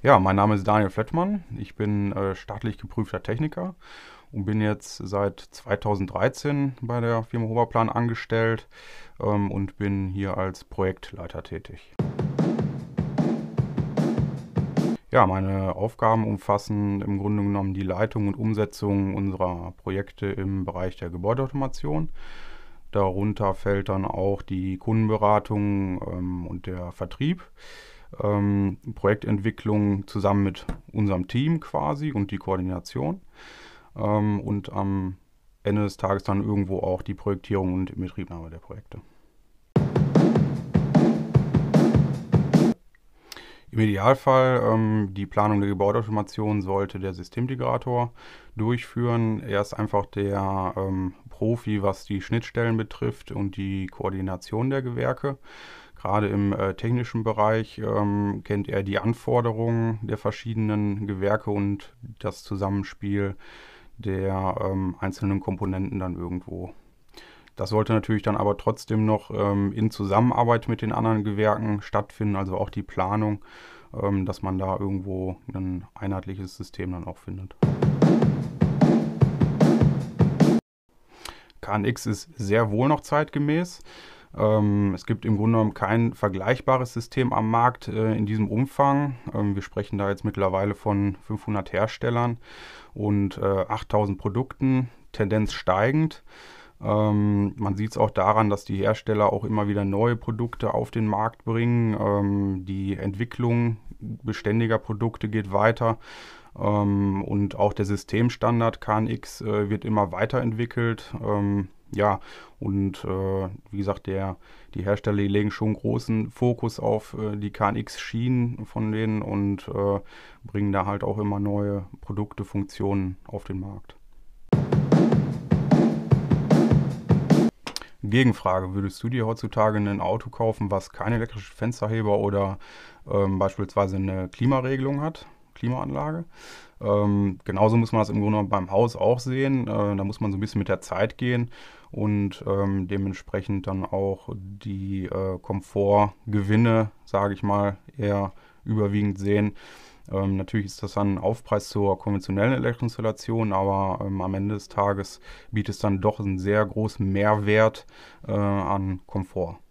Ja, mein Name ist Daniel Flettmann. Ich bin staatlich geprüfter Techniker und bin jetzt seit 2013 bei der Firma Oberplan angestellt und bin hier als Projektleiter tätig. Ja, meine Aufgaben umfassen im Grunde genommen die Leitung und Umsetzung unserer Projekte im Bereich der Gebäudeautomation. Darunter fällt dann auch die Kundenberatung und der Vertrieb. Projektentwicklung zusammen mit unserem Team quasi und die Koordination. Und am Ende des Tages dann irgendwo auch die Projektierung und Inbetriebnahme der Projekte. Im Idealfall die Planung der Gebäudeautomation sollte der Systemintegrator durchführen. Er ist einfach der Profi, was die Schnittstellen betrifft und die Koordination der Gewerke. Gerade im technischen Bereich kennt er die Anforderungen der verschiedenen Gewerke und das Zusammenspiel der einzelnen Komponenten dann irgendwo. Das sollte natürlich dann aber trotzdem noch in Zusammenarbeit mit den anderen Gewerken stattfinden, also auch die Planung, dass man da irgendwo ein einheitliches System dann auch findet. KNX ist sehr wohl noch zeitgemäß. Es gibt im Grunde genommen kein vergleichbares System am Markt in diesem Umfang. Wir sprechen da jetzt mittlerweile von 500 Herstellern und 8000 Produkten, Tendenz steigend. Man sieht es auch daran, dass die Hersteller auch immer wieder neue Produkte auf den Markt bringen. Die Entwicklung beständiger Produkte geht weiter. Und auch der Systemstandard KNX wird immer weiterentwickelt. Ja, und wie gesagt, die Hersteller legen schon großen Fokus auf die KNX-Schienen von denen und bringen da halt auch immer neue Produkte, Funktionen auf den Markt. Gegenfrage, würdest du dir heutzutage ein Auto kaufen, was keine elektrischen Fensterheber oder beispielsweise eine Klimaregelung hat, Klimaanlage? Genauso muss man das im Grunde genommen beim Haus auch sehen. Da muss man so ein bisschen mit der Zeit gehen und dementsprechend dann auch die Komfortgewinne, sage ich mal, eher überwiegend sehen. Natürlich ist das dann ein Aufpreis zur konventionellen Elektroinstallation, aber am Ende des Tages bietet es dann doch einen sehr großen Mehrwert an Komfort.